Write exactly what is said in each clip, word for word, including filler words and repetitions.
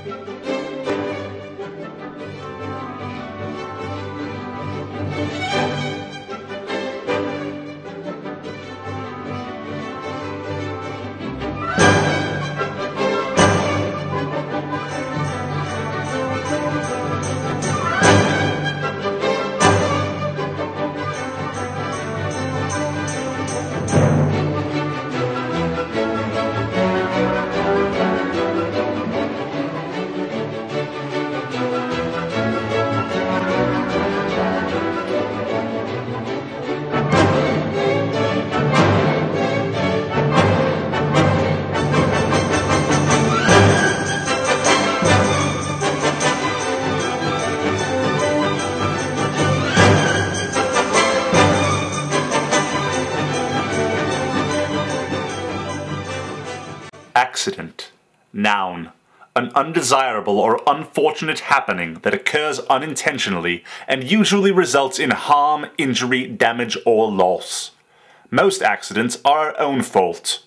Accident. Noun. An undesirable or unfortunate happening that occurs unintentionally and usually results in harm, injury, damage, or loss. Most accidents are our own fault.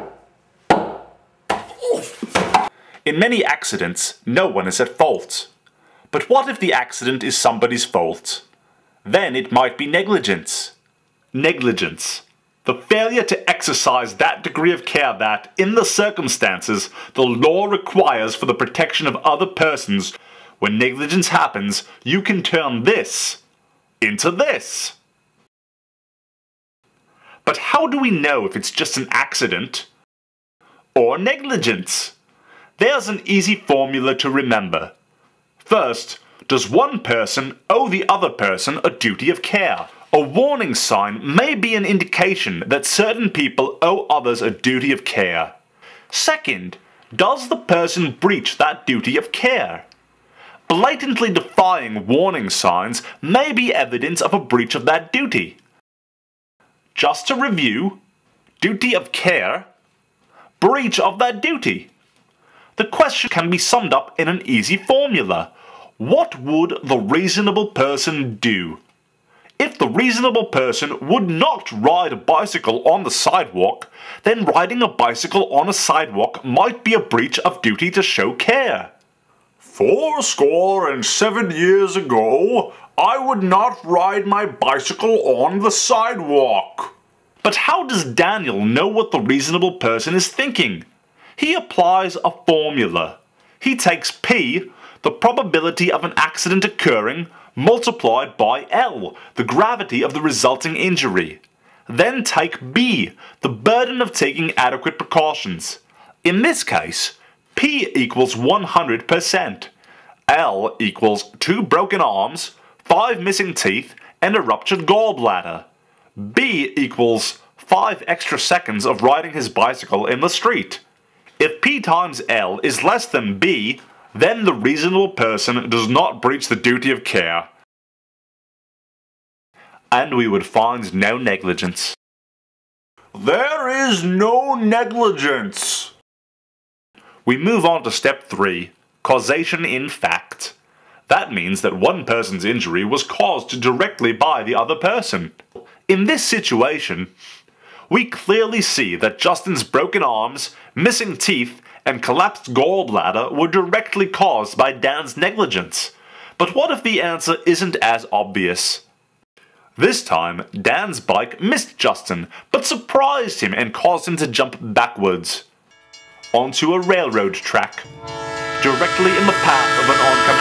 In many accidents, no one is at fault. But what if the accident is somebody's fault? Then it might be negligence. Negligence. The failure to exercise that degree of care that, in the circumstances, the law requires for the protection of other persons. When negligence happens, you can turn this into this. But how do we know if it's just an accident or negligence? There's an easy formula to remember. First, does one person owe the other person a duty of care? A warning sign may be an indication that certain people owe others a duty of care. Second, does the person breach that duty of care? Blatantly defying warning signs may be evidence of a breach of that duty. Just to review, duty of care, breach of that duty. The question can be summed up in an easy formula. What would the reasonable person do? If the reasonable person would not ride a bicycle on the sidewalk, then riding a bicycle on a sidewalk might be a breach of duty to show care. Fourscore and seven years ago, I would not ride my bicycle on the sidewalk. But how does Daniel know what the reasonable person is thinking? He applies a formula. He takes P, the probability of an accident occurring, multiplied by L, the gravity of the resulting injury. Then take B, the burden of taking adequate precautions. In this case, P equals one hundred percent. L equals two broken arms, five missing teeth, and a ruptured gallbladder. B equals five extra seconds of riding his bicycle in the street. If P times L is less than B, then the reasonable person does not breach the duty of care. And we would find no negligence. There is no negligence. We move on to step three, causation in fact. That means that one person's injury was caused directly by the other person. In this situation, we clearly see that Justin's broken arms, missing teeth, and collapsed gallbladder were directly caused by Dan's negligence. But what if the answer isn't as obvious? This time, Dan's bike missed Justin, but surprised him and caused him to jump backwards onto a railroad track, directly in the path of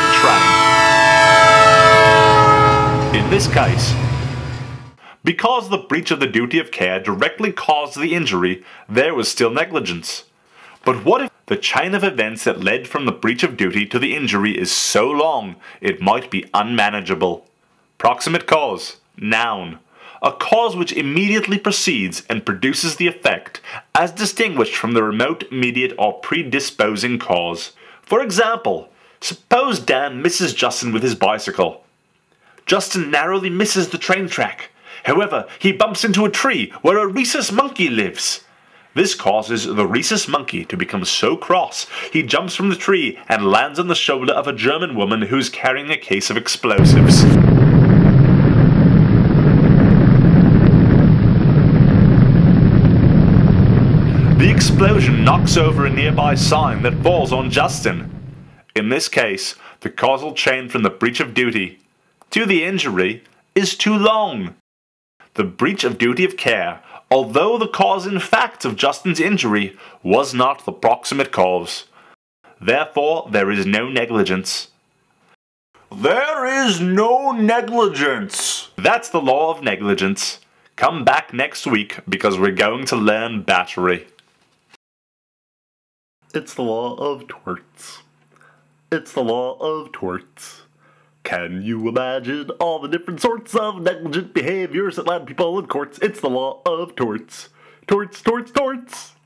an oncoming train. In this case, because the breach of the duty of care directly caused the injury, there was still negligence. But what if the chain of events that led from the breach of duty to the injury is so long it might be unmanageable? Proximate cause. Noun. A cause which immediately precedes and produces the effect, as distinguished from the remote, immediate, or predisposing cause. For example, suppose Dan misses Justin with his bicycle. Justin narrowly misses the train track. However, he bumps into a tree where a rhesus monkey lives. This causes the rhesus monkey to become so cross, he jumps from the tree and lands on the shoulder of a German woman who's carrying a case of explosives. The explosion knocks over a nearby sign that falls on Justin. In this case, the causal chain from the breach of duty to the injury is too long. The breach of duty of care, although the cause in fact of Justin's injury, was not the proximate cause. Therefore, there is no negligence. There is no negligence. That's the law of negligence. Come back next week because we're going to learn battery. It's the law of torts. It's the law of torts. Can you imagine all the different sorts of negligent behaviors that land people in courts? It's the law of torts. Torts, torts, torts.